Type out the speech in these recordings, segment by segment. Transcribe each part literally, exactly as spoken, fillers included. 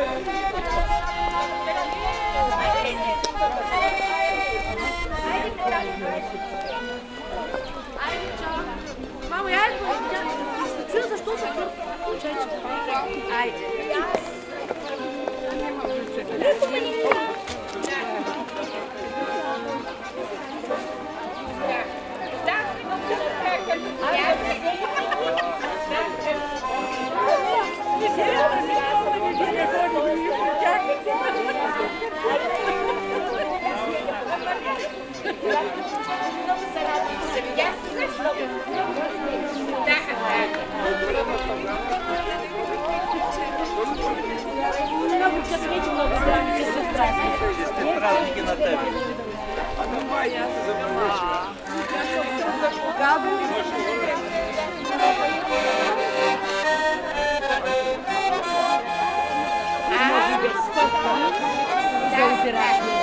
Мамо, я се чуя защо се чече. Айде. Много късмети, много здрави честни празники на тебе. А давай, аз се забравяш. За операция.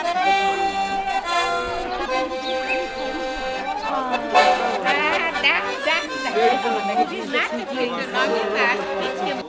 Да, да, да. Ви знаете, че е много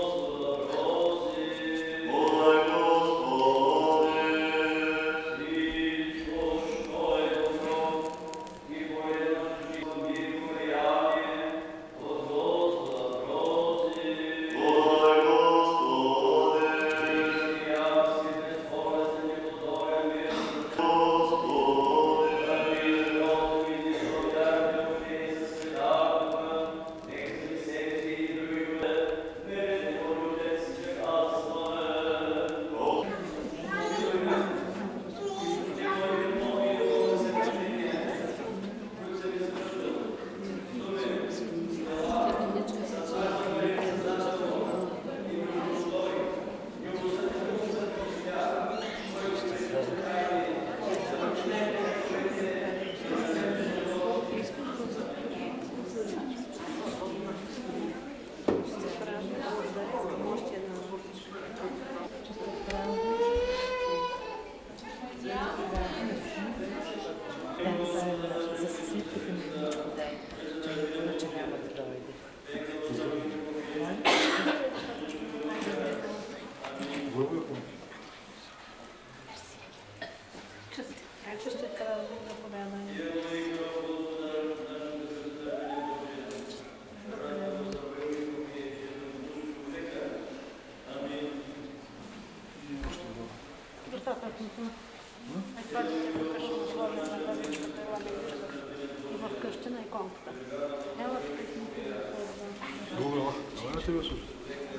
в къща на иконката. Ела тук. Добре, ела да те го слушам.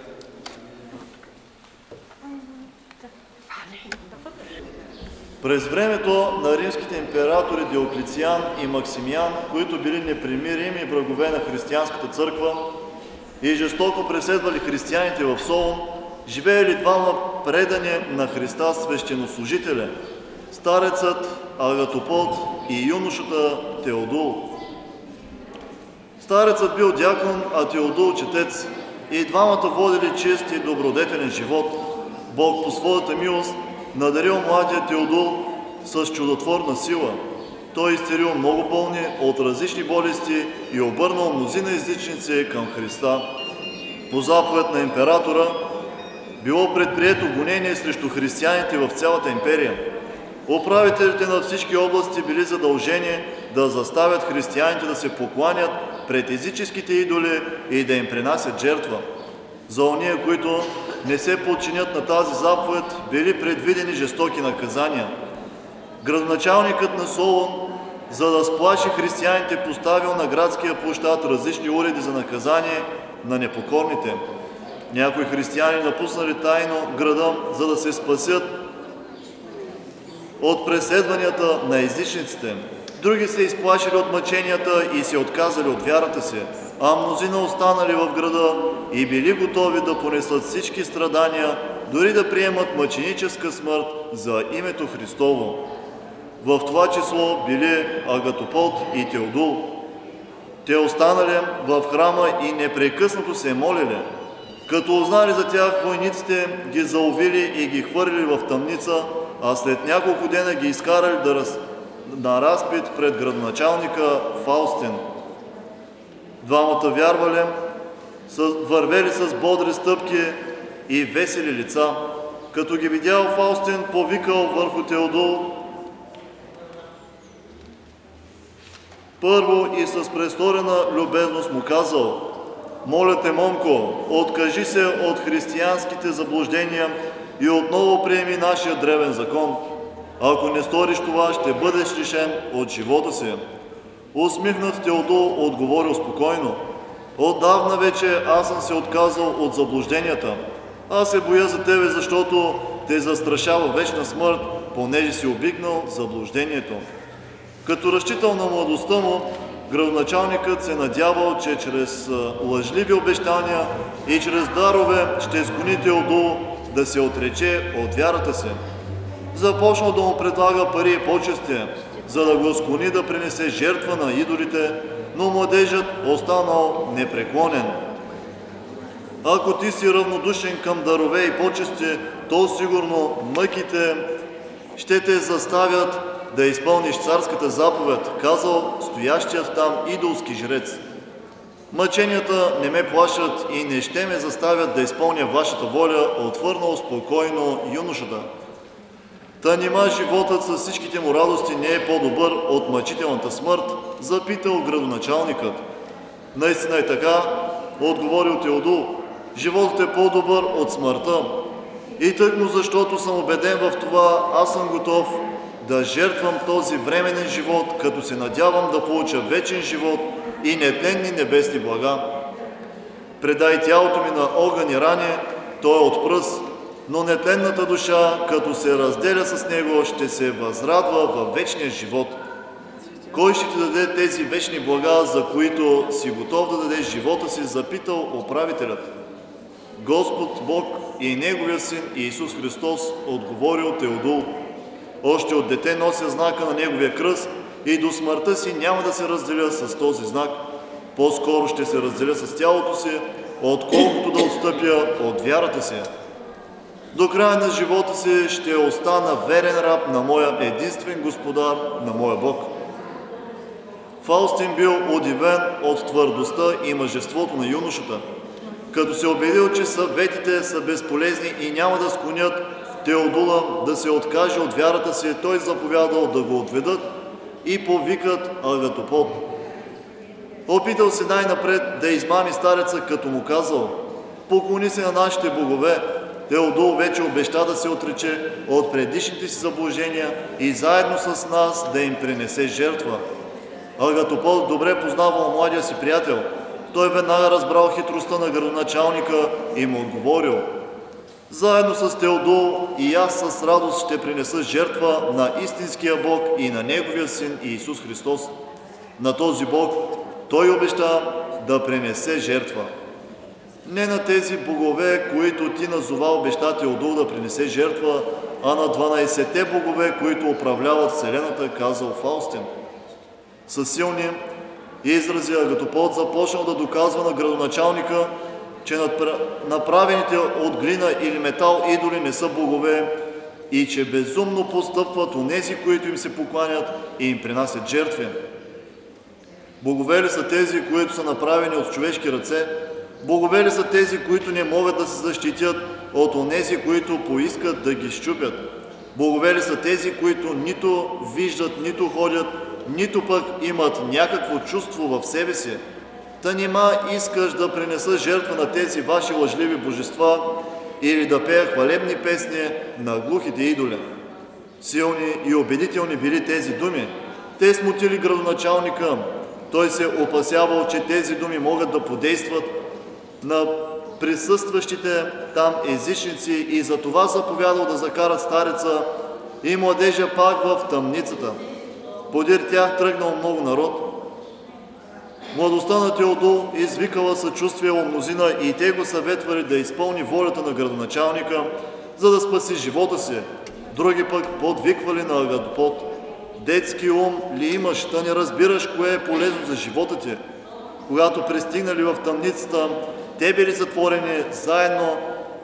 През времето на римските императори Диоклециан и Максимиан, които били непримирими врагове на християнската църква и жестоко преследвали християните в Солун, живеели двама предани на Христа свещенослужители, старецът Агатополт и юношата Теодул. Старецът бил дякон, а Теодул четец, и двамата водили чист и добродетелен живот. Бог по своята милост надарил младия Теодул с чудотворна сила. Той изцелил много болни от различни болести и обърнал мнозина езичници към Христа. По заповед на императора било предприето гонение срещу християните в цялата империя. Управителите на всички области били задължени да заставят християните да се покланят пред езическите идоли и да им принасят жертва. За ония, които не се подчинят на тази заповед, били предвидени жестоки наказания. Градоначалникът на Солун, за да сплаши християните, поставил на градския площад различни уреди за наказание на непокорните. Някои християни напуснали тайно града, за да се спасят от преследванията на езичниците. Други се изплашили от мъченията и се отказали от вярата си, а мнозина останали в града и били готови да понесат всички страдания, дори да приемат мъченическа смърт за името Христово. В това число били Агатополт и Теодул. Те останали в храма и непрекъснато се молили. Като узнали за тях, войниците ги заловили и ги хвърлили в тъмница, а след няколко дена ги изкарали да раз... на разпит пред градоначалника Фаустин. Двамата вярвали, вървели с бодри стъпки и весели лица. Като ги видял, Фаустин повикал върху Теодул първо и с престорена любезност му казал: моля те, момко, откажи се от християнските заблуждения и отново приеми нашия древен закон. Ако не сториш това, ще бъдеш лишен от живота си. Усмихнат Теодул отговорил спокойно: отдавна вече аз съм се отказал от заблужденията. Аз се боя за тебе, защото те застрашава вечна смърт, понеже си обикнал заблуждението. Като разчитал на младостта му, градоначалникът се надявал, че чрез лъжливи обещания и чрез дарове ще склони Теодул да се отрече от вярата си. Започнал да му предлага пари и почести, за да го склони да принесе жертва на идолите, но младежът останал непреклонен. Ако ти си равнодушен към дарове и почести, то сигурно мъките ще те заставят да изпълниш царската заповед, казал стоящият там идолски жрец. Мъченията не ме плашат и не ще ме заставят да изпълня вашата воля, отвърнал спокойно юношата. Та нима животът с всичките му радости не е по-добър от мъчителната смърт, запитал градоначалникът. Наистина е така, отговорил Теодул, животът е по-добър от смъртта. И тъкмо защото съм убеден в това, аз съм готов да жертвам този временен живот, като се надявам да получа вечен живот и нетленни небесни блага. Предай тялото ми на огън и ране, то е от пръст, но нетленната душа, като се разделя с него, ще се възрадва във вечния живот. Кой ще ти даде тези вечни блага, за които си готов да дадеш живота си, запитал управителят. Господ Бог и Неговия Син Иисус Христос, отговорил Теодул. Още от дете нося знака на Неговия кръст и до смъртта си няма да се разделя с този знак. По-скоро ще се разделя с тялото си, отколкото да отстъпя от вярата си. До края на живота си ще остана верен раб на моя единствен Господар, на моя Бог. Фаустин бил удивен от твърдостта и мъжеството на юношата. Като се убедил, че съветите са безполезни и няма да склонят Теодула да се откаже от вярата си, той заповядал да го отведат и повикат Агатопод. Опитал се най-напред да измами стареца, като му казал: поклони се на нашите богове. Теодул вече обеща да се отрече от предишните си заблуждения и заедно с нас да им принесе жертва. Агатопод добре познавал младия си приятел. Той веднага разбрал хитростта на градоначалника и му отговорил: заедно с Теодул и аз с радост ще принеса жертва на истинския Бог и на Неговия Син Иисус Христос. На този Бог той обеща да принесе жертва. Не на тези богове, които ти назова, обеща Теодул да принесе жертва, а на дванайсетте богове, които управляват вселената, казал Фаустин. Със силни изрази Агатопод започнал да доказва на градоначалника, че направените от глина или метал идоли не са богове и че безумно постъпват онези, които им се покланят и им принасят жертви. Богове ли са тези, които са направени от човешки ръце? Богове ли са тези, които не могат да се защитят от онези, които поискат да ги счупят? Богове ли са тези, които нито виждат, нито ходят, нито пък имат някакво чувство в себе си? Та нима искаш да принеса жертва на тези ваши лъжливи божества или да пея хвалебни песни на глухите идоли? Силни и убедителни били тези думи. Те смутили градоначалника. Той се опасявал, че тези думи могат да подействат на присъстващите там езичници и за това заповядал да закарат стареца и младежа пак в тъмницата. Подир тях тръгнал много народ. Младостта на Теодул извикала съчувствие у мнозина и те го съветвали да изпълни волята на градоначалника, за да спаси живота си. Други пък подвиквали на Агатопод: детски ум ли имаш, да не разбираш кое е полезно за живота ти? Когато пристигнали в тъмницата, те били затворени заедно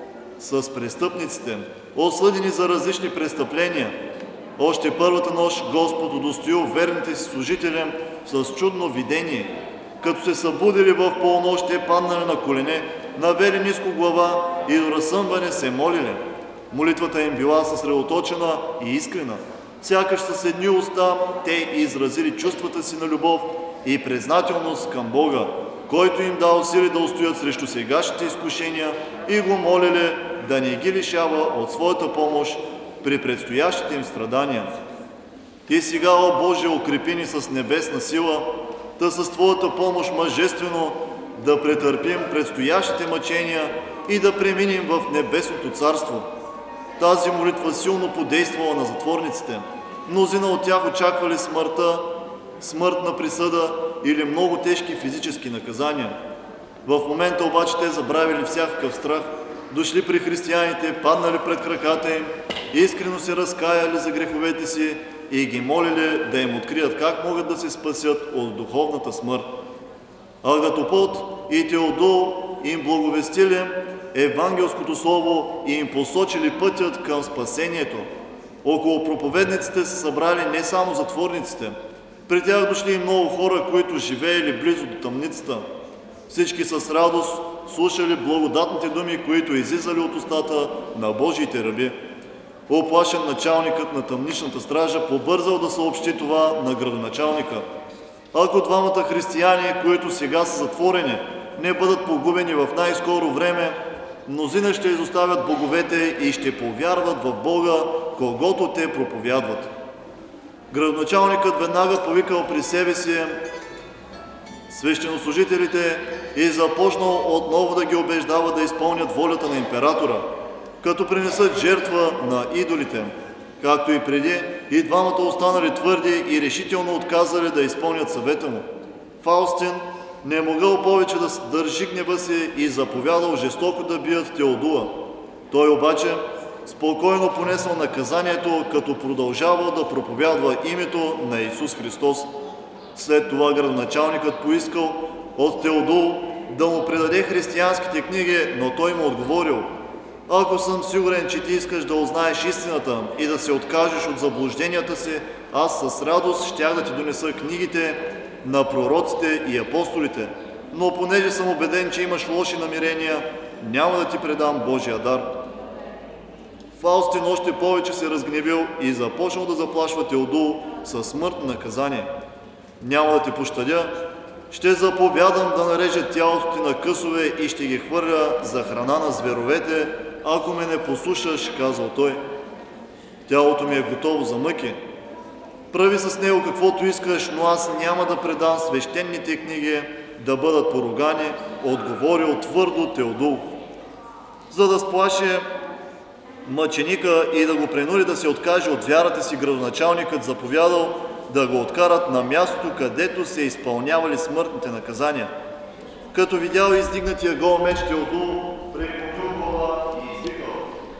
с престъпниците, осъдени за различни престъпления. Още първата нощ Господ удостоил верните си служители с чудно видение. Като се събудили в полунощие, паднали на колене, навели ниско глава и до разсъмване се молили. Молитвата им била съсредоточена и искрена. Сякаш с едни уста те изразили чувствата си на любов и признателност към Бога, който им дал сили да устоят срещу сегашните изкушения, и го молили да не ги лишава от своята помощ при предстоящите им страдания. Ти сега, о Боже, укрепи ни с небесна сила, да с Твоята помощ мъжествено да претърпим предстоящите мъчения и да преминем в небесното царство. Тази молитва силно подействала на затворниците. Мнозина от тях очаквали смъртта, смъртна присъда или много тежки физически наказания. В момента обаче те забравили всякакъв страх, дошли при християните, паднали пред краката им, искрено се разкаяли за греховете си и ги молили да им открият как могат да се спасят от духовната смърт. Агатопот и Теодул им благовестили евангелското слово и им посочили пътят към спасението. Около проповедниците се събрали не само затворниците. При тях дошли и много хора, които живеели близо до тъмницата. Всички с радост слушали благодатните думи, които излизали от устата на Божиите раби. Оплашен началникът на тъмничната стража побързал да съобщи това на градоначалника. Ако двамата християни, които сега са затворени, не бъдат погубени в най-скоро време, мнозина ще изоставят боговете и ще повярват в Бога, когото те проповядват. Градоначалникът веднага повикал при себе си свещенослужителите и започнал отново да ги убеждава да изпълнят волята на императора, като принесат жертва на идолите. Както и преди, и двамата останали твърди и решително отказали да изпълнят съвета му. Фаустин не могъл повече да държи гнева си и заповядал жестоко да бият Теодула. Той обаче спокойно понесъл наказанието, като продължавал да проповядва името на Исус Христос. След това градоначалникът поискал от Теодул да му предаде християнските книги, но той му отговорил: ако съм сигурен, че ти искаш да узнаеш истината и да се откажеш от заблужденията си, аз с радост щях да ти донеса книгите на пророците и апостолите, но понеже съм убеден, че имаш лоши намерения, няма да ти предам Божия дар. Фаустин още повече се разгневил и започнал да заплашва Теодул със смъртно наказание. Няма да те пощадя, ще заповядам да нарежат тялото ти на късове и ще ги хвърля за храна на зверовете, ако ме не послушаш, казал той. Тялото ми е готово за мъки. Прави с него каквото искаш, но аз няма да предам свещените книги да бъдат поругани, отговорил твърдо Теодул. За да сплаши мъченика и да го принуди да се откаже от вярата си, градоначалникът заповядал да го откарат на мястото, където се изпълнявали смъртните наказания. Като видял издигнатия гол меч, Теодул преклонил глава и извикал: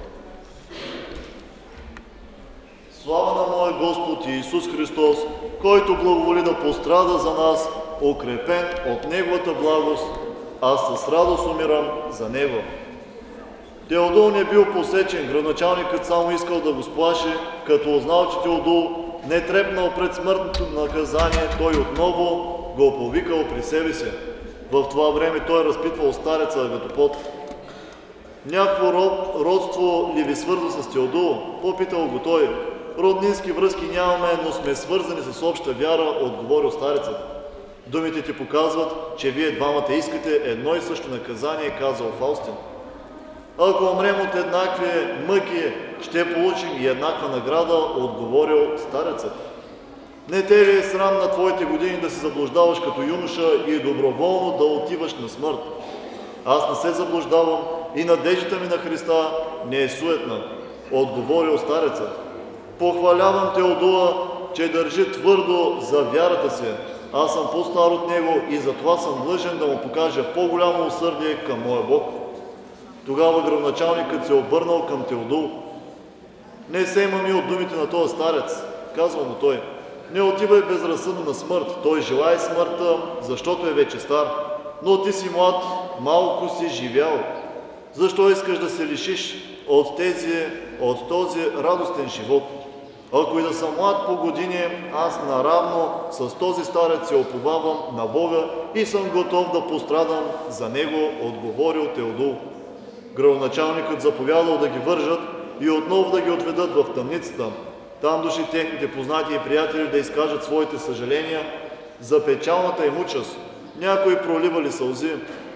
слава на моя Господ Исус Христос, който благоволи да пострада за нас, укрепен от Неговата благост, аз с радост умирам за Него. Теодул не бил посечен, градоначалникът само искал да го сплаши, като узнал, че Теодул не трепнал пред смъртното наказание, той отново го повикал при себе си. В това време той разпитвал стареца Агатопот: някакво родство ли ви свързва с Теодул? Попитал го той. Роднински връзки нямаме, но сме свързани с обща вяра, отговорил старецът. Думите ти показват, че вие двамата искате едно и също наказание, казал Фаустин. Ако умрем от еднакви мъки, ще получим и еднаква награда, отговорил старецът. Не те ли е срам на твоите години да се заблуждаваш като юноша и доброволно да отиваш на смърт? Аз не се заблуждавам и надеждата ми на Христа не е суетна, отговорил старецът. Похвалявам Теодула, че държи твърдо за вярата си. Аз съм по-стар от него и затова съм длъжен да му покажа по-голямо усърдие към моя Бог. Тогава градоначалникът се обърнал към Теодул. Не се имаме от думите на този старец, казва му той. Не отивай безразсъдно на смърт, той желае смъртта, защото е вече стар. Но ти си млад, малко си живял. Защо искаш да се лишиш от, тези, от този радостен живот? Ако и да съм млад по години, аз наравно с този старец се оповавам на Бога и съм готов да пострадам за него, отговорил Теодул. Градоначалникът заповядал да ги вържат и отново да ги отведат в тъмницата. Там дошли техните познати и приятели да изкажат своите съжаления за печалната им участ. Някои проливали сълзи.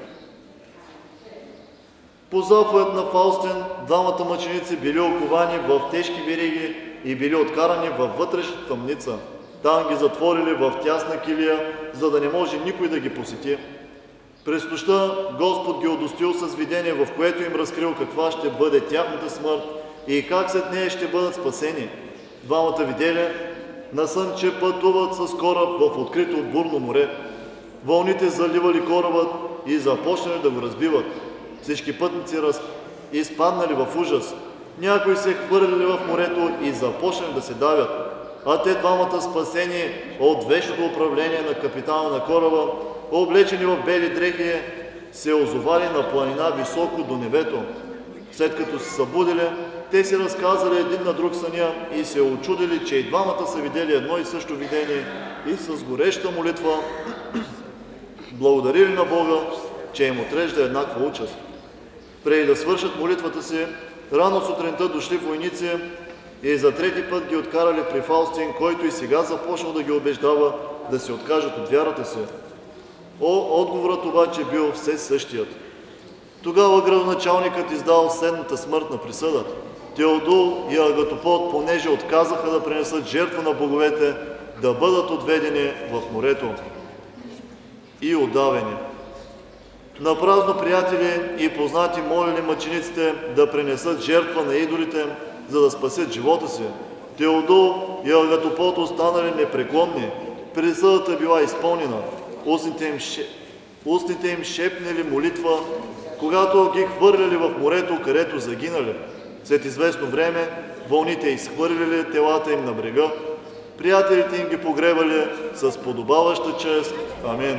По заповед на Фаустин, двамата мъченици били оковани в тежки вериги и били откарани във вътрешната тъмница. Там ги затворили в тясна килия, за да не може никой да ги посети. През нощта Господ ги удостоил с видение, в което им разкрил каква ще бъде тяхната смърт и как след нея ще бъдат спасени. Двамата видели на сън, че пътуват с кораб в открито бурно море. Вълните заливали корабът и започнали да го разбиват. Всички пътници раз... изпаднали в ужас. Някои се хвърлили в морето и започнали да се давят. А те двамата, спасени от вечното управление на капитана на кораба, облечени в бели дрехи, се озовали на планина високо до небето. След като се събудили, те си разказали един на друг съня и се очудили, че и двамата са видели едно и също видение и с гореща молитва благодарили на Бога, че им отрежда еднаква участ. Преди да свършат молитвата си, рано сутринта дошли войници и за трети път ги откарали при Фаустин, който и сега започнал да ги убеждава да се откажат от вярата си. О, отговорът обаче бил все същият. Тогава градоначалникът издал следната смъртна присъда. Теодул и Агатопод, понеже отказаха да принесат жертва на боговете, да бъдат отведени в морето и удавени. Напразно приятели и познати молили мъчениците да принесат жертва на идолите, за да спасят живота си. Теодул и Агатопод останали непреклонни. Присъдата била изпълнена. Устните им, ше... Устните им шепнели молитва, когато ги хвърляли в морето, където загинали. След известно време вълните изхвърлили телата им на брега. Приятелите им ги погребали с подобаваща чест. Амин.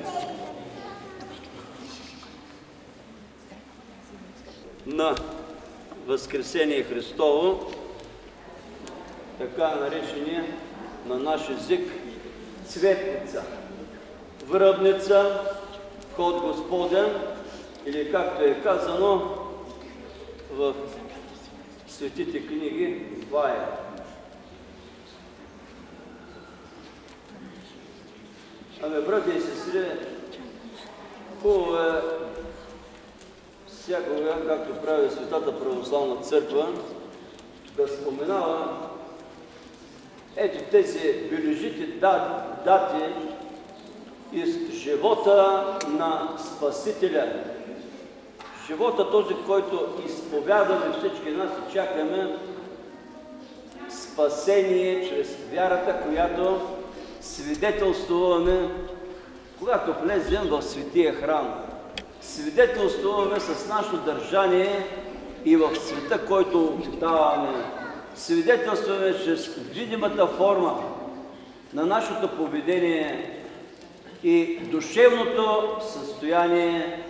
На Възкресение Христово, така наречения на наш език цветница, връбница, вход Господен, или както е казано в светите книги, вая. Ами, брати и сестри, хубаво е всякога, както прави Светата Православна църква, да споменава ето тези бележити дати из живота на Спасителя. Живота този, който изповядаме всички нас и чакаме спасение чрез вярата, която свидетелствуваме, когато влезем в Светия храм. Свидетелствуваме с нашето държание и в света, който обитаваме. Свидетелствуваме чрез видимата форма на нашето поведение и душевното състояние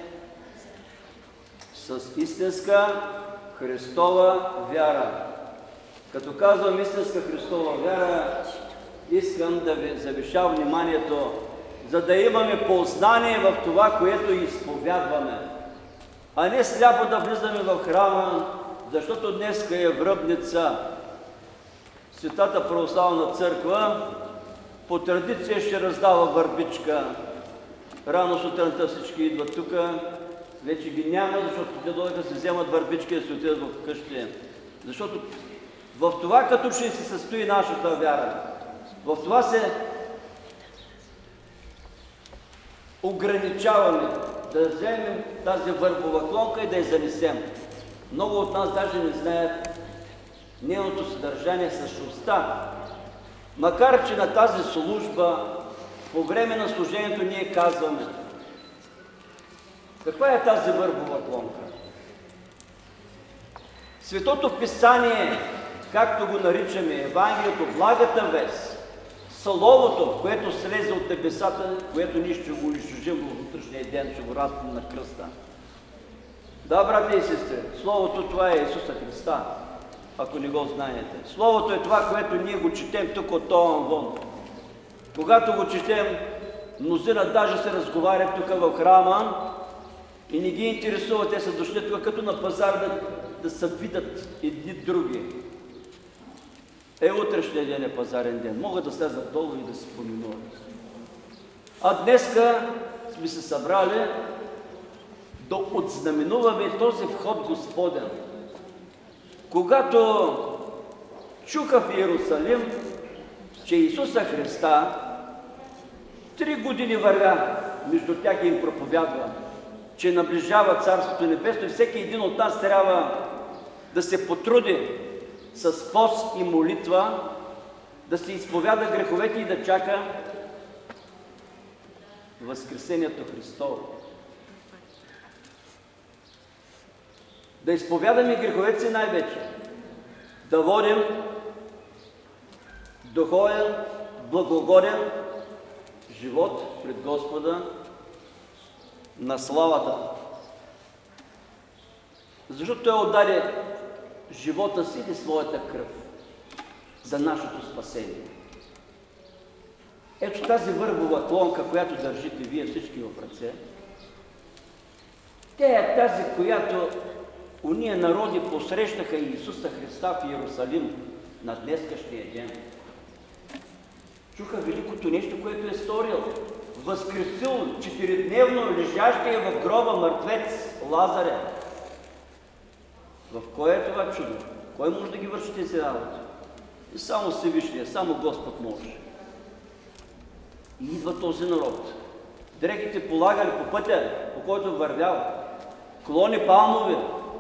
с истинска Христова вяра. Като казвам истинска Христова вяра, искам да ви завиша вниманието, за да имаме познание в това, което изповядваме, а не сляпо да влизаме в храма, защото днеска е връбница. Светата Православна църква по традиция ще раздава върбичка. Рано сутринта всички идват тук, вече ги няма, защото те дойдат да се вземат върбички и да се отидат в къщи. Защото в това като ще се състои нашата вяра. В това се ограничаваме да вземем тази върбова клонка и да я занесем. Много от нас даже не знаят нейното съдържание, същността. Макар че на тази служба, по време на служението ние казваме: каква е тази върбова клонка? Светото Писание, както го наричаме, Евангелието, благата вест, Словото, което слезе от небесата, което ние ще го изжужим в утрешния ден, ще го разпнем на кръста. Да, брати и сестри, Словото това е Исуса Христа. ако не го знаете. Словото е това, което ние го четем тук от този амвон. Когато го четем, мнозина даже се разговарят тук в храма и не ги интересува, те са дошли тук като на пазар да, да се видят едни други. Е, утрешния ден е пазарен ден. Могат да слязат долу и да се поминуват. А днеска сме се събрали да отзнаменуваме този вход Господен. Когато чуха в Иерусалим, че Исуса Христа три години вървя между тях и им проповядва, че наближава Царството Небесно и всеки един от нас трябва да се потруди с пост и молитва, да се изповяда греховете и да чака Възкресението Христово. Да изповядаме греховете си най-вече. Да водим духовен, благогоден живот пред Господа на славата. Защото Той отдаде живота си и своята кръв за нашето спасение. Ето тази върбова клонка, която държите вие всички в ръце, тя е тази, която уния народи посрещаха Исуса Христа в Иерусалим на днескашния ден. Чуха великото нещо, което е сторил. Възкресил четиридневно лежащия в гроба мъртвец Лазаря. В кое е това чудо? Кой може да ги върши тези работи? И само Всевишния, само Господ може. И идва този народ. Дрехите полагали по пътя, по който вървял. Клони палмови.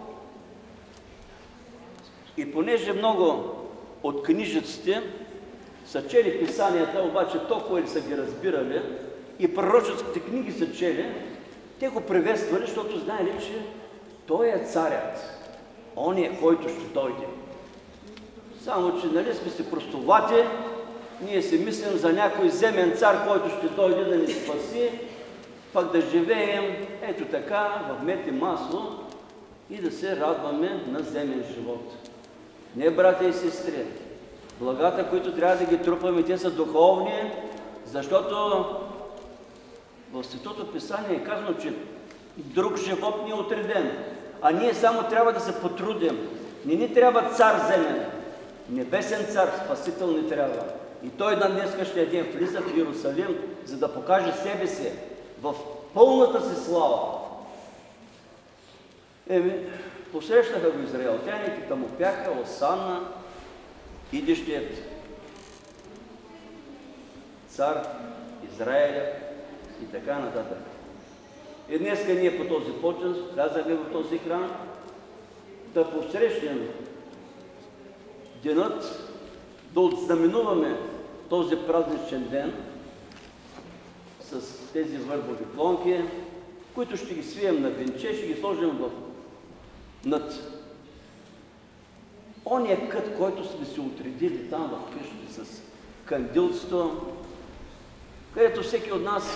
И понеже много от книжиците са чели писанията, обаче толкова ли са ги разбирали и пророческите книги са чели, те го приветствали, защото знаели, че той е царят. Он е, който ще дойде. Само, че нали сме си простовати, ние си мислим за някой земен цар, който ще дойде да ни спаси, пак да живеем ето така, в мед и масло и да се радваме на земен живот. Не, братя и сестри, благата, които трябва да ги трупаме, те са духовни, защото в Светото Писание е казано, че друг живот ни е отреден, а ние само трябва да се потрудим. Не ни трябва цар земен, небесен цар, спасител ни трябва. И той на днескашния ден влиза в Иерусалим, за да покаже себе си в пълната си слава. Еми, посрещаха го израелтяните, там опяха, Осанна, идещият цар Израиля и така нататък. И днеска ние по този почин влязахме в този храм да посрещнем денът, да отзнаменуваме този празничен ден с тези върбови клонки, които ще ги свием на венче, ще ги сложим в над ония кът, който сме си отредили там в къщи с кандилцето, където всеки от нас,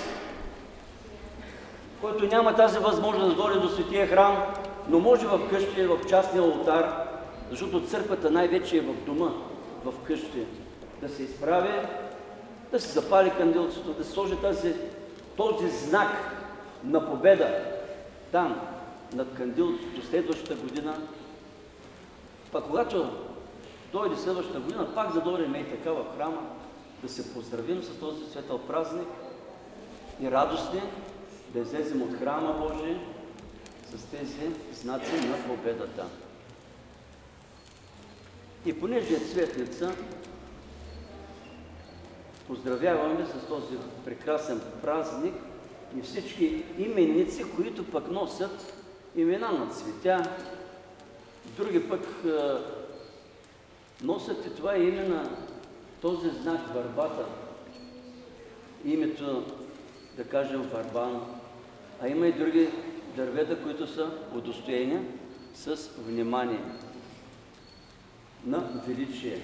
който няма тази възможност да дойде до Светия храм, но може в къщи, в частния олтар, защото църквата най-вече е в дома, в къщи, да се изправи, да се запали кандилцето, да се сложи тази, този знак на победа там, над кандилцето следващата година. Пак когато дойде следващата година, пак да дойдем и така в храма, да се поздравим с този светъл празник и радостни да излезем от храма Божий с тези знаци на победата. И понеже е Светлица, поздравяваме с този прекрасен празник и всички именици, които пък носят имена на цветя, други пък е, носят и това име на този знак върбата, името, да кажем, върбан, а има и други дървета, които са удостоени с внимание на величие.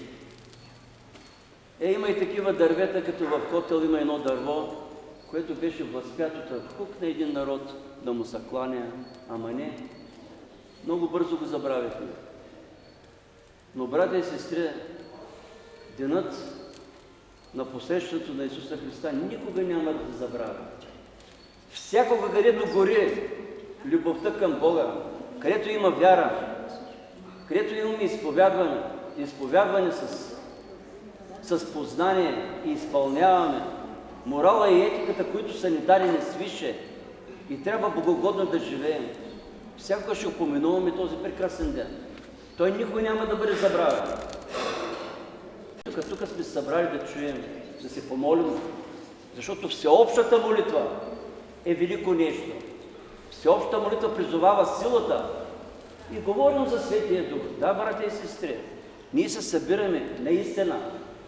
Е, има и такива дървета, като в Котел има едно дърво, което беше възпято в хук на един народ да му се кланя, ама не. Много бързо го забравихме. Но, братя и сестри, денът на посрещането на Исуса Христа никога няма да се забравя. Всякога, където гори любовта към Бога, където има вяра, където имаме изповядване, изповядване с, с познание и изпълняваме морала и етиката, които са ни дадени свише и трябва богоугодно да живеем. Всякога ще упоменуваме този прекрасен ден. Той никой няма да бъде забравен. Тук, тук сме се събрали да чуем, да се помолим, защото всеобщата молитва е велико нещо. Всеобщата молитва призовава силата и говорим за Светия Дух. Да, братя и сестри, ние се събираме наистина.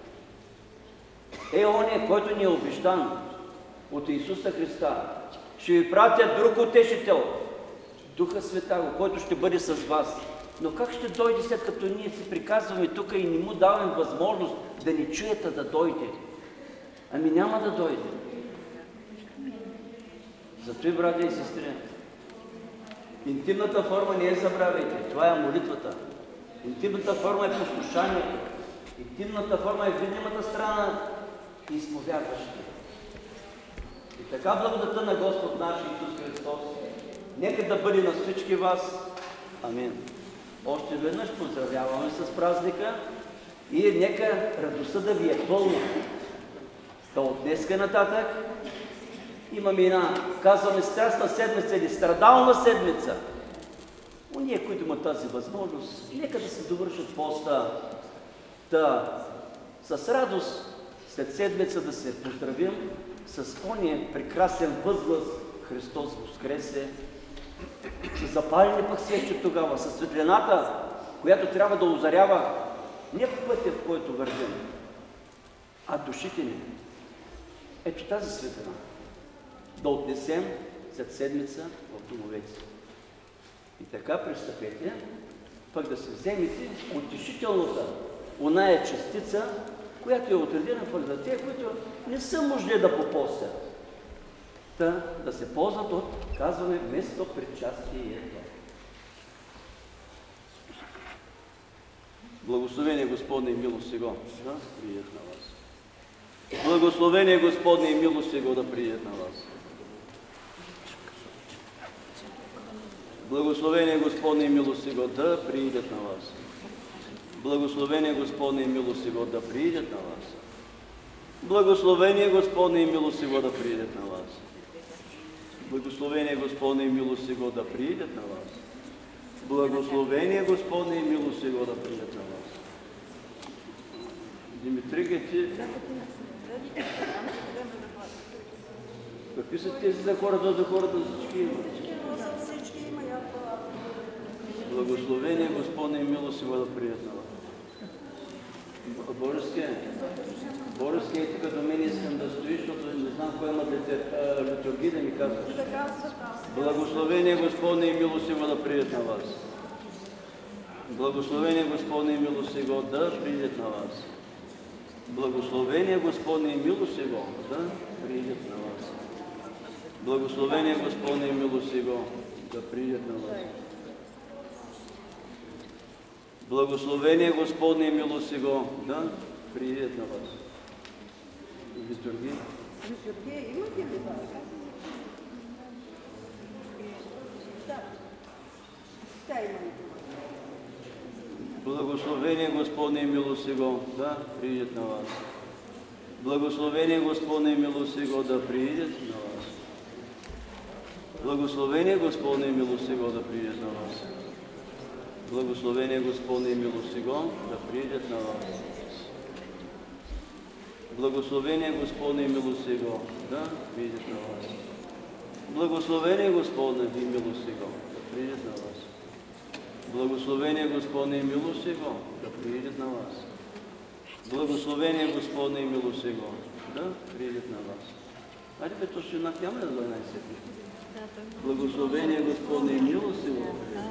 Е, он е, който ни е обещан от Исуса Христа. Ще ви пратя друг утешител, Духа Святаго, който ще бъде с вас. Но как ще дойде, след като ние си приказваме тук и не му даваме възможност да ни чуете да дойде? Ами няма да дойде. Затова, братя и сестри, интимната форма не е забравяйте. Това е молитвата. Интимната форма е послушанието. Интимната форма е видимата страна и изповядващите. И така благодата на Господ наш Исус Христос нека да бъде на всички вас. Амин. Още веднъж поздравяваме с празника и нека радостта да ви е пълна. Та от днеска нататък имаме една, казваме, страстна седмица или страдална седмица. Уния, които имат тази възможност, нека да се довършат поста. Та с радост след седмица да се поздравим с ония прекрасен възглас Христос воскресе. С запалени пък свещи тогава, със светлината, която трябва да озарява не пътя, в който вървим, а душите ни. Ето тази светлина да отнесем след седмица в домовете си. И така пристъпете, пък да се вземете утешителната, оная частица, която е отредена пък за тези, които не са можели да попостят. Та да се ползват от, казваме, вместо причастието. Благословение Господне и милост Его да приедет на вас. Благословение Господне и милост Его да приедет на вас. Благословение Господне и милост Его да приедет на вас. Благословение Господне и милост Его да приедет на вас. Благословение Господне и милост Его да приедет на вас. Благословение Господне и милост Его да приедет на вас. Благословение Господне и милост Его да приедет на вас. Димитрий, ти... Какви са тези за хората, за хората за всички имат? Благословение Господне и милост Его да приедет на вас. Борски, Борски, тук до мен искам да стоиш, защото не знам кой има литургия да ми казваш. Благословение Господне и милост Его да приедет на вас. Благословение Господне и милост Его да приедет на вас. Благословение Господне и милост Его да приедет на вас. Благословение Господне и милост Его да приедет на вас. Благословение Господне и милост Его да приедет на вас. Литургия. Литургия имате ли? Да. Да, имаме. Благословение Господне и милост Его да приедет на вас. Благословение Господне и милост Его да приедет на вас. Благословение Господне и милост Его да приедет на вас. Благословение Господне и милост Его да приедет на вас. Благословение Господне и милост Его да приедет на вас. Благословение Господне и милост Его да приедет на вас. Благословение Господне и милост Его да приедет на вас. Благословение Господне и милост Его да приедет на вас. Айде бе, то ще няма да дойде най-сетне. Благословение Господне и милост Его.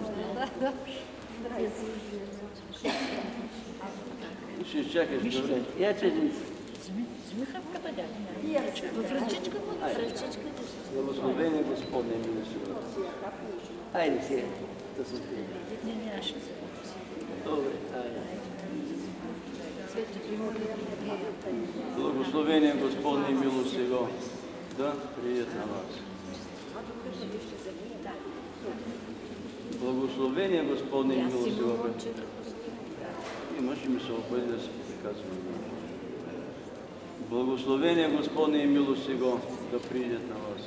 Ще изчакаш, добре. Я че един. Смихавката дядо. В ръчичка му, в ръчичка. Благословение Господне и милост Его. Айде сега, да се спи. Не, не, аз ще се. Добре, айде. Благословение Господне и милост Его да приедет на вас. Благословение Господне и милост Его. Имаш и ми се обади да се приказваме. Благословение Господне и милост Его да приедет на вас.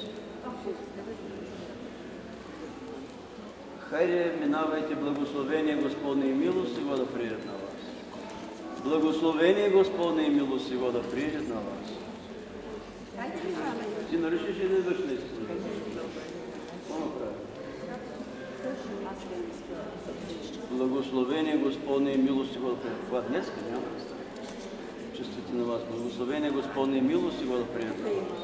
Хайде, минавайте благословение Господне и милост Его да приедет на вас. Благословение Господне и милост Его да приедет на вас. Ти нарушиш и да идваш на истина. Какво направи? Благословение Господне и милост Его да приедет. Това днеска няма да стане. Чувствате на вас. Благословение Господне и милост Его да приедет на вас.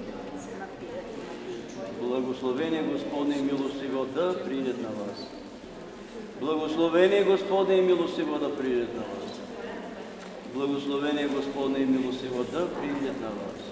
Благословение Господне и милост Его да приедет на вас. Благословение Господне и милост Его да приедет на вас. Благословение Господне и милост Его да приедет на вас.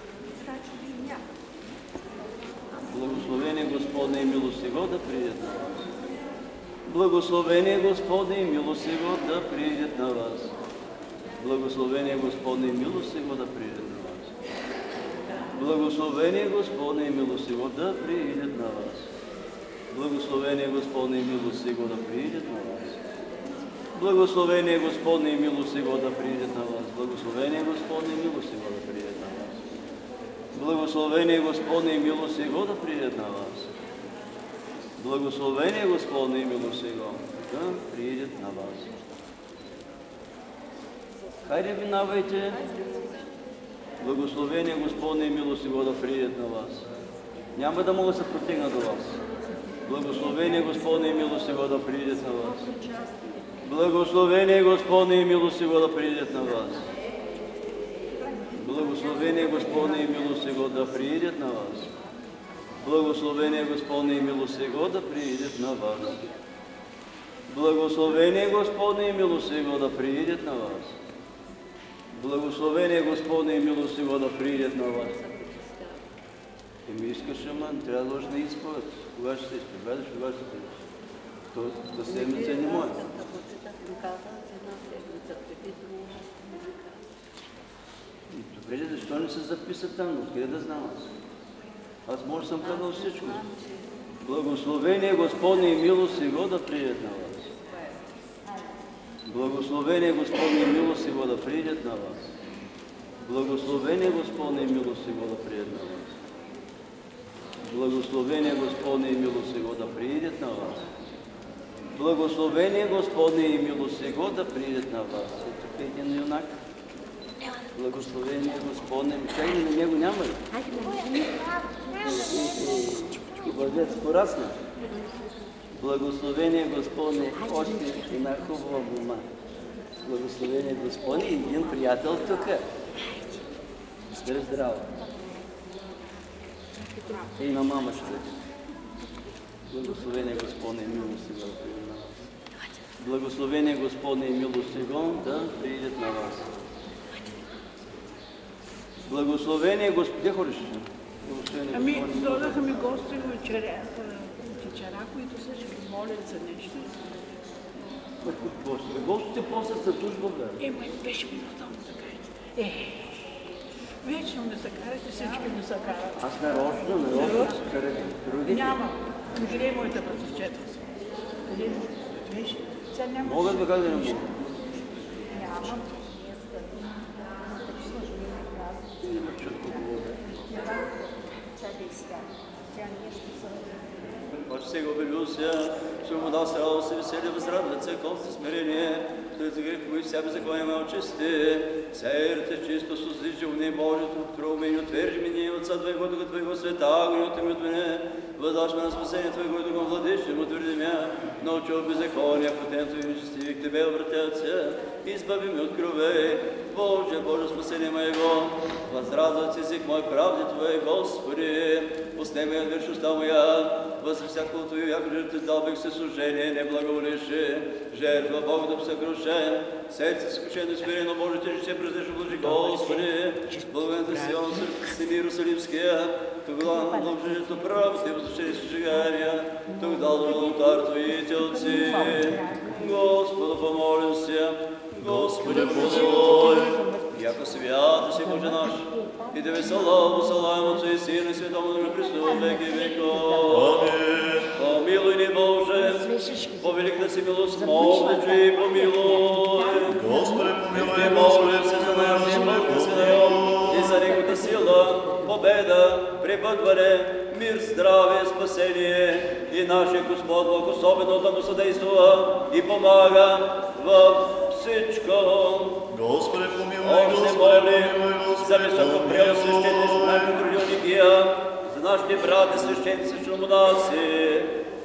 Благословение Господне и милост Его да приедет на вас. Благословение Господне и милост Его да приедет на вас. Благословение Господне и милост Его да приедет на вас. Благословение Господне и милост Его да приедет на вас. Благословение Господне и милост Его да приедет на вас. Благословение Господне и милост Его да приедет на вас. Благословение Господне и милост Его да приедет на вас. Благословение Господне и милост Его да приедет на вас. Благословение Господне и милост Его да приедет на вас. Хайде, минавайте. Благословение Господне и милост Его да приедет на вас. Няма да мога да се протегна до вас. Благословение Господне и милост Его да приедет на вас. Благословение Господне и милост Его да приедет на вас. Благословение Господне и милост Его да приедет на вас. Благословение Господне и милост Его да приедет на вас. Благословение Господне и милост Его да приедет на вас. Благословение Господне и милост Его да приедет на вас. И ми искаш, ама трябва да дойдеш на изповед. Кога ще се изповедаш, кога ще се изповедаш? То до седмица не може. Добре, защо не се записа там? Откъде да знам аз? Аз може съм казал всичко. Благословение Господне и милост Его да приедет на вас. Благословение Господне и милост Его да приедет на вас. Благословение Господне и милост Его да приедет на вас. Благословение Господне и милост Его да приедет на вас. Благословение Господне и милост Его да приедет на вас. Ето един юнак. Благословение Господне. Чай на него няма ли? Бъдец порасна. Благословение Господне. Още една хубава бума. Благословение Господне и един приятел тук. Здраве, здраво. И на мама ще бъде. Благословение Господне и милост Его да приедет на вас. Благословение Господне и милост Его да приедет на вас. Благословение Господне... Где ходиш? Ами, дойдоха ми гости вечеря, които са ще молят за нещо. Гостите после са служба, бе. Е, май беше ми на да кажете. Е, вечно ме закарате, всички ме закарат. Аз нарочно, нарочно, заради другите. Няма. Къде е моята братовчетост? Къде? Виж, сега няма. Могат да кажа да не могат. Няма. Няма чутко било, бе. Боже сега обявился, что ему дался радость и веселье, возрадоваться, колство смирение, что это грех мой, вся беззаконие очисти, сердце чисто сузижи в ней Божието, тру меня, утвержи меня, Отца Твоего, Духа Твоего, Света, гнет им от меня, воздашь мне на спасение Твоего, Духом владычным, утверди меня, научи от беззакония, потенцию и нечестивее к Тебе, обратятся, избави меня от кровей, Боже, Боже, спасение моего, возрадовать язык мой правде Твоей, Господи, пусти меня от вершуста моя, въз всякого Твою, яко жертвы дал бих се служение, не благоволиши, жертва Бог да съкрушен, сердце скрушено и смирено, Боже, Ти ще презреш обложи, Господи, благовен Ти Сион, сърце си Иерусалимския, тогда обложението право Ти возвещение съжигания, тогда дал алтар Твои телци, Господа помолимся, Господи помилуй. яко свят си Боже наш, и Тебе славу, славим Отцу и Сину и Святому Духу Христу, веки веков. Амин. Помилуй ни, Боже, по великата си милост, молим Те, помилуй. Господи, помилуй, И Господи, молим се за помилуй, нашия Господи, български помилуй. народ и за неговата сила, победа, препътване, мир, здраве, спасение. И нашия Господ Бог особено да му съдейства и помага във всичко. Господи, помилуй, Бог се Господи, моли помилуй, Господи, за високопреосвещените най-мудри Никия, за нашите брати, свещеници, членомонаси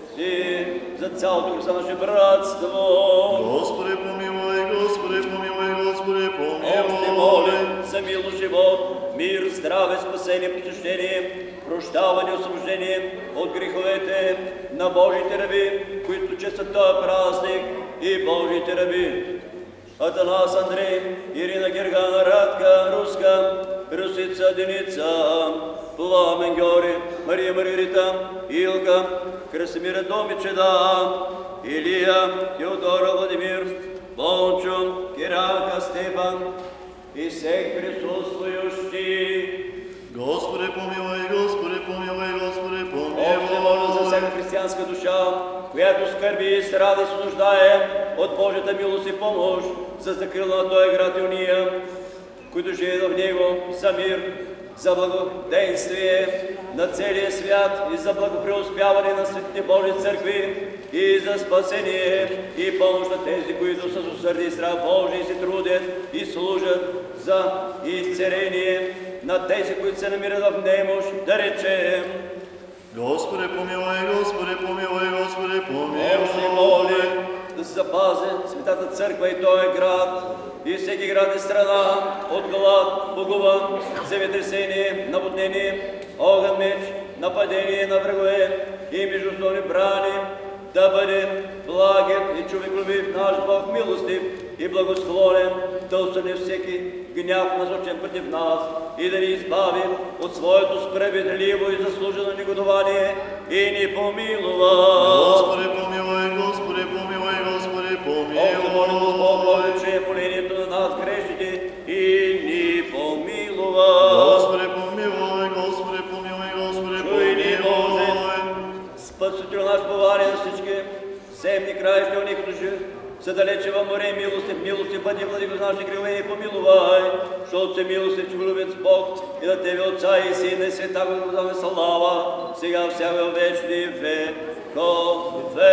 и за цялото Христа наше братство. Господи, помилуй, Господи, помилуй, Господи, Бог се помилуй. моли за мило живот, мир, здраве, спасение, посещение, прощаване, освобождение от греховете на Божите раби, които честват този празник, и Божите раби. Атанас, Андрей, Ирина, Гергана, Радка, Руска, Русица, Деница, Пламен, Георги, Мария, Маргарита, Илка, Красимира, Домичеда, Илия, Теодора, Владимир, Бончо, Кирака, Стефан и всех присутствующих. Господи, помилуй, Господи, помилуй, Господи, Бог се моля за помилуй. всяка християнска душа, която скърби и страда и се нуждае от Божията милост и помощ, за закрила на този град и уния, които живеят в него, за мир, за благоденствие на целия свят и за благопреуспяване на светите Божии църкви и за спасение и помощ на тези, които с усърдие и страх Божий се трудят и служат за изцеление на тези, които се намират в немощ, да речем. Господи, помилуй, Господи, помилуй, Господи, Бог се помилуй. моли да се запази Светата църква и този град, и всеки град и страна от глад, богува, земетресение, наводнение, огън, меч, нападение на врагове и междусловни брани, да бъде благен и човеколюбив наш Бог, милостив и благосклонен, да осъди всеки гняв насочен против нас и да ни избави от своето справедливо и заслужено негодование и ни помилува. Господи, помилуй, Господи, помилуй, Господи, Бог се моли Господ, помилуй. облече полението на нас грешните и ни помилува. Господи, помилуй, Господи, помилуй, Господи, Чуй ни, Боже, помилуй. Спасител наш, поваря на всички земни краища, уния, като живи са далече във море, милости, милости, бъди владико с нашите грехове и помилувай, защото се милости, чудовец Бог и на Тебе, Отца и Сина и Света, Господа, слава, сега всяка вечни векове.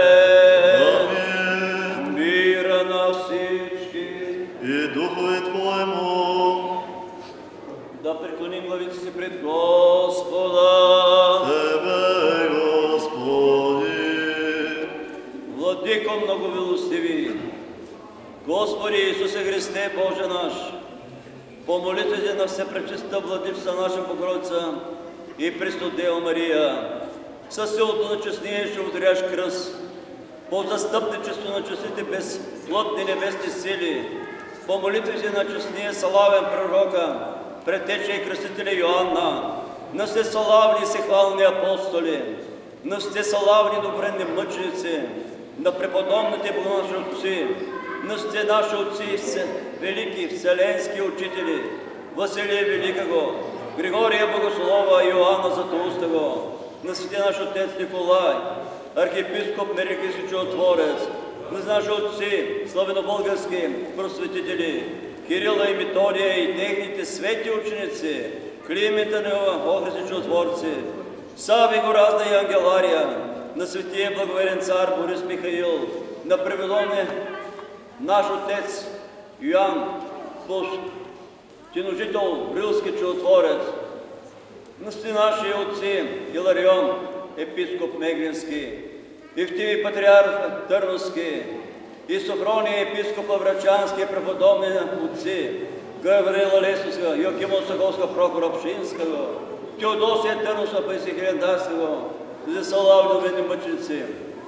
Амин. Мира на всички. И Духове Твоему, Да преклоним главите си пред Господа. Тебе, Господи. Владико многомилостиви, Господи Исусе Христе, Боже наш, по молитвите на Всепречиста Владичица наша Богородица и Пресвятая Мария, със силата на честния животворящ кръст, по застъпничество на честните безплътни небесни сили, по молитвите на честния славен пророка, предтеча и кръстителя Йоанна, на всеславни и всехвални апостоли, на всеславни добренни мъченици, на преподобните богонаши отци, на все наши отци, все велики вселенски учители, Василия Великого, Григория Богослова и Йоанна Златоустого, на свети наш отец Николай, архиепископ Мерекийски чудотворец, на наши отци, славянобългарски просветители, Кирила и Методия и техните свети ученици, Климента Неова, Охристи чудотворци, Сави Горазда и Ангелария, на светия благоверен цар Борис Михаил, на преподобния наш отец Йоан Бос, тиножител Рилски чудотворец, на сти наши отци Иларион, епископ Меглински, Евтимий патриарх Търновски, и Софрония епископа Врачански, преподобни отци Гаврила Лесовска, Йокима Саховска, Прокора Пшинского, Теодосия Търновска, Пайсихирен Дарского, за славни добрени мъченици.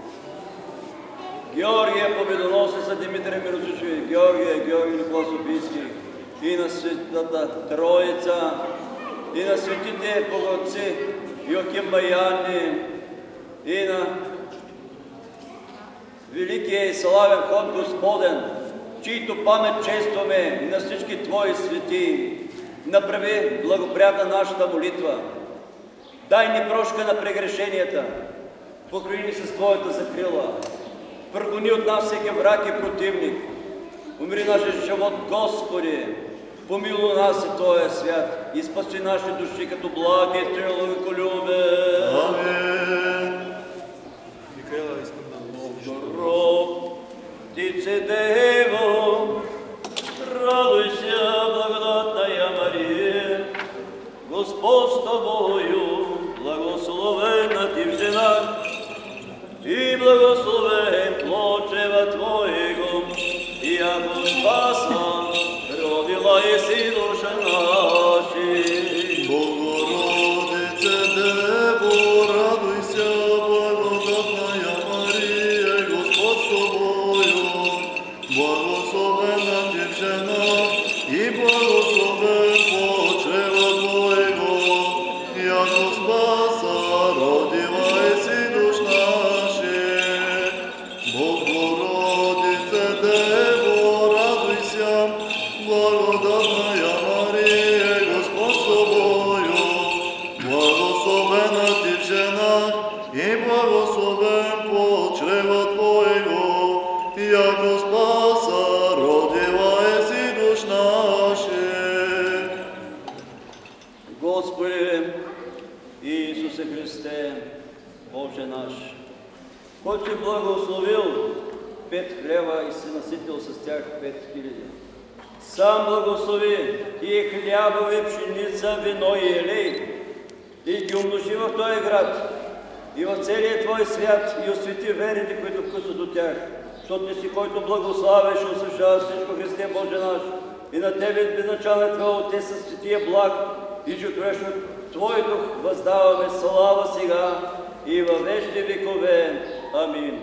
Георгия Победоносеца, Димитрия Мирозичеви, Георгия, Георгия Никола Софийски, и на Светата Троица, и на светите богоци Йоким Баяни, и на великия и славен ход Господен, чието памет честваме на всички Твои свети, направи благоприятна нашата молитва. Дай ни прошка на прегрешенията, покрой ни с Твоята закрила, прогони от нас всеки враг и противник, умири нашия живот, Господи, помилуй нас и Твоя свят и спаси наши души като благи человеколюбе. Амин. Богородице Дево, радуйся, благодатная Мария, Господь с Тобою, благословенна Ты в женах, и благословен плод чрева Твоего, и яко спаса родила еси душа наши. Богородице Дево, радуйся, благодатная Мария, Господь с Тобою, благословенна Ты в женах, и благословен плод чрева Твоего, яко спаса родила еси душ наших. Богородице Дево, радуйся, благодатная Мария, Господь с Тобою, благословена Ты в женах, и благословен плод чрева Твоего, яко спаса родила еси душ наших. Господи Иисусе Христе, Боже наш, който си благословил пет хлеба и си наситил с тях пет хиляди. Сам благослови тия хлябове, пшеница, вино и елей и ги умножи в този град и в целия Твой свят и освети верите, които вкусват от тях, защото Ти си, който благославяш и освещаваш всичко, Христе Боже наш, и на Тебе безначален Твой Отец със светия благ и животворящ Твой дух въздаваме слава сега и във вечни векове. Амин.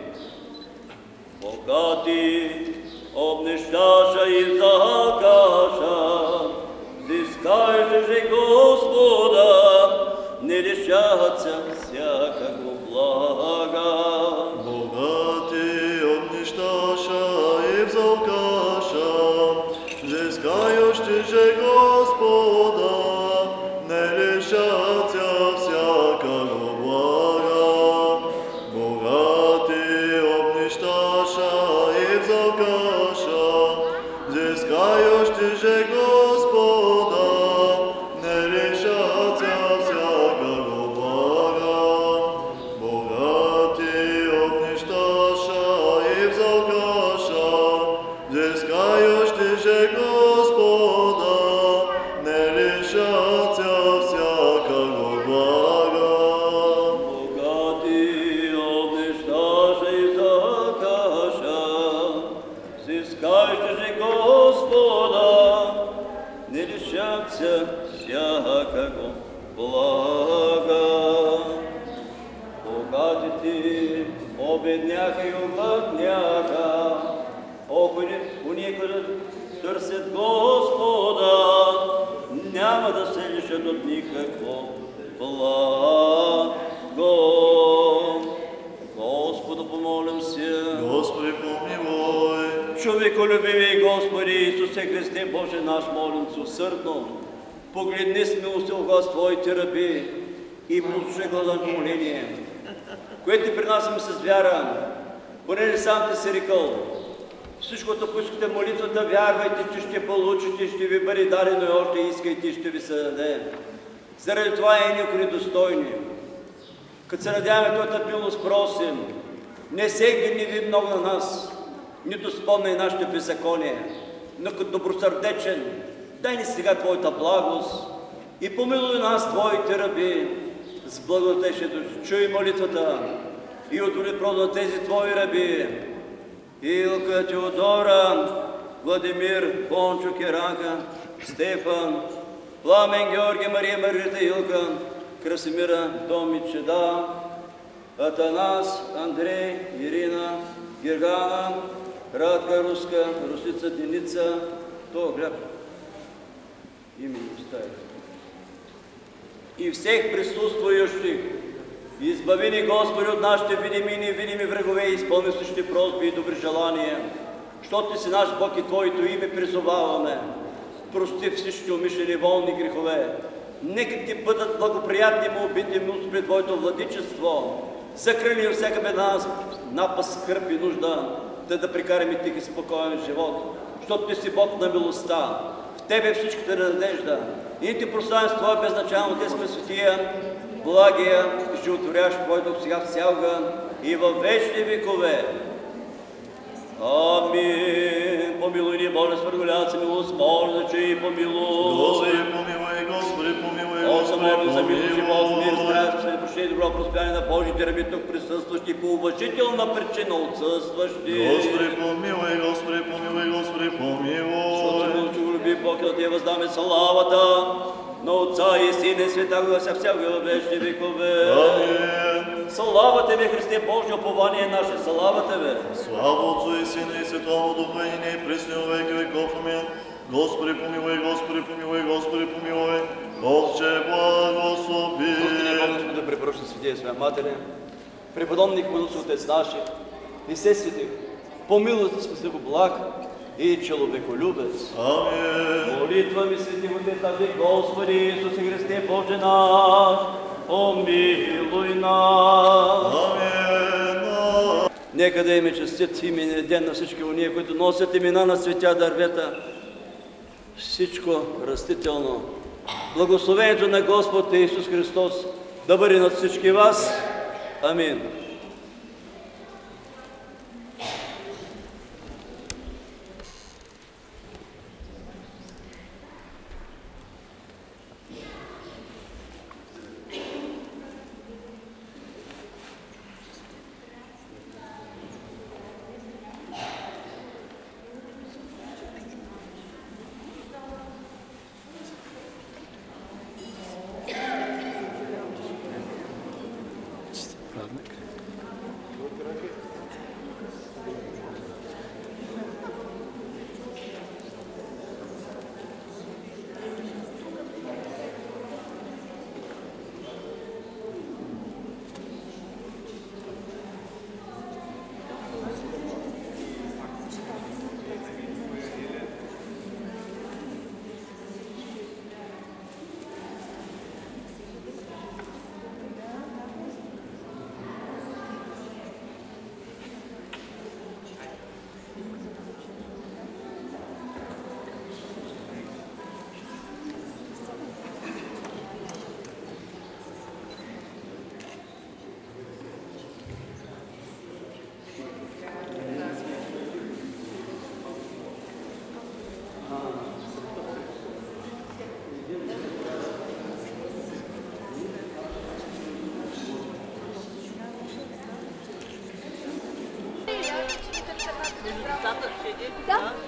Богати обнещаша и закаша, зискайше же Господа, не лишаться всякого блага. Богати обнищаша и взалкаша, взискающи же Господа, не лишаться всякого блага. Богати обнищаша и взалкаша, взискающи же Господа, не лишаться всякого блага. Богати обнищаша и взалкаша, взискающи же Господа, не лишаться всякого блага. Богати обнищаша и закаша, взискающи же Господа, не лишаться всякого блага. Богатите обедняха и обладняха, уния, които търсят Господа, няма да се лишат от никакво благо. Господу помолим се. Господи, помилуй. Човеколюбивий Господи Исусе Христе, Боже наш, молим се усърдно. Погледни с милост у глас Твоите раби и послушай гладното моление, което Ти принасяме с вяра, понеже сам Ти си рекъл: всичкото поискате молитвата, вярвайте, че ще получите, ще ви бъде дадено и още искайте, ще ви се даде. Заради това е никой недостойни. Като се надяваме Твоята милост, просим, не се гневи много на нас, нито спомняй нашите беззакония, но като добросърдечен, дай ни сега Твоята благост и помилуй нас, Твоите раби, с благодатеше души. Чуй молитвата и удовлетвори прозо на тези Твои раби. Илка, Теодора, Владимир, Бончо, Керанка, Стефан, Пламен, Георги, Мария, Маргарита, Илка, Красимира, Томи, Чеда, Атанас, Андрей, Ирина, Гергана, Радка, Руска, Русица, Деница, то хляб. Имени остави. И всех присутствующих, избави ни, Господи, от нашите видими и невидими врагове, изпълни всички просби и добри желания, Защото Ти си наш Бог и Твоето име призоваваме. Прости всички умишлени волни грехове. Нека Ти бъдат благоприятни молбите ми пред Твоето владичество. Закрили всяка една напаст, скърб и нужда, да да прекараме тих и спокоен живот. Защото Ти си Бог на милостта. В Тебе всичката надежда. И Ти прославим с Твоя безначално Отец Пресветия, благия и животворящ Твоето сега всялга и във вечни векове. Амин. Помилуй ни, Боже, свърголяци, милост, Боже, че и помилуй. Господи, помилуй, Господи, помилуй, Господи, Господи, за милост, живот, мир, помилуй. здраве, прощение, добро проспяване на Божите раби тук присъстващи по уважителна причина отсъстващи. Господи, помилуй, Господи, помилуй, Господи, Защото помилуй. милостиво люби Бог, да Ти въздаме славата на Отца и Сина и Света Гласа всяка във вечни векове. Амин. Слава Тебе, Христе Божие, упование наше, слава Тебе. Слава Отцу и Сина и Святому Духа, и нині, и присно во веки веков. Амин. Господи, помилуй, Господи, помилуй, Господи, помилуй. Отче, благослови. Господи, Бог, да препоръчна Светия Своя Матери, преподобник милост Отец наши, и все свети, помилуйте с Го благ и человеколюбец. Амин. Молитва ми, Свети Отец наши, Господи Исусе Христе, Боже наш, помилуй нас. Амин. Нека да им е честит именния ден на всички уния, които носят имена на светя дървета. Всичко растително. Благословението на Господ Исус Христос да бъде над всички вас. Амин. Да.